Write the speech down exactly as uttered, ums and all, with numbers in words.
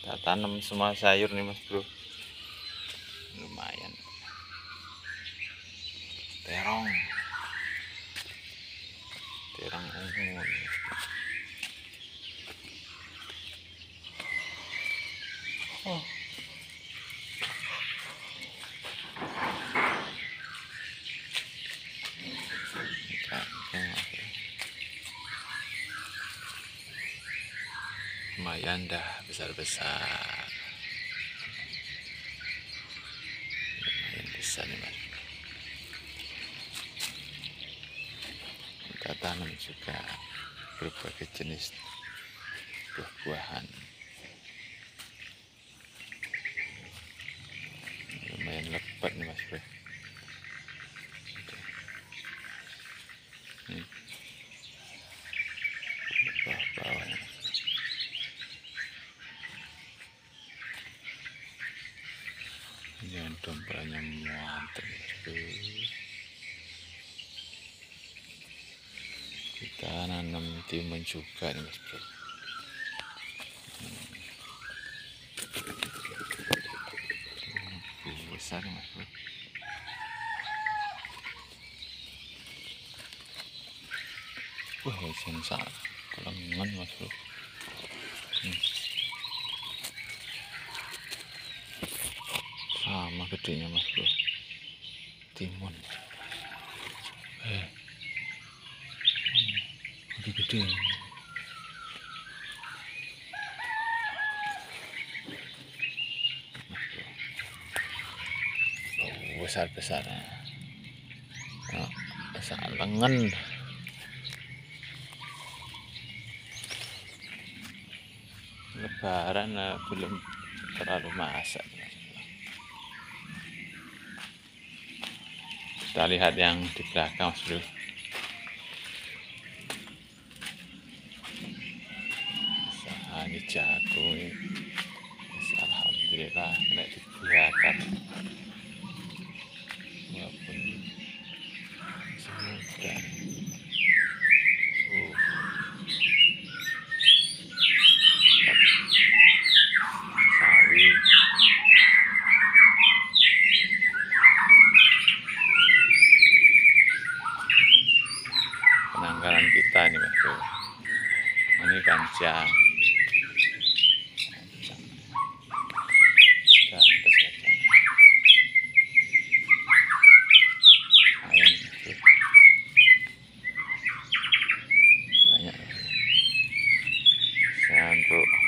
Kita tanam semua sayur nih mas bro, lumayan. Terong, terong ungu. Oh. Lumayan dah besar-besar. Lumayan besar nih mas. Kita tanam juga berbagai jenis buah-buahan. Lumayan lebat nih mas bro. Ini bawah-bawahnya. Ini dombalanya muantek bro. Kita nanam timun juga nih mas bro. Hmm. Besar mas bro. Wah wajan sak lengan mas bro. Hmm. Sama gedenya mas bro, timun. Eh lebih gede. Oh, besar-besar. Nah, sak lengan. Lebaran uh, belum terlalu masak. Kita lihat yang di belakang mas bro. Nah, ini jagung. Alhamdulillah kena dibakar walaupun semoga. Uh. Sawi. Penanggalan kita nih mas bro. Ini kancang. Kita atas kacang. Ayam mas bro. Banyak. Bisa untuk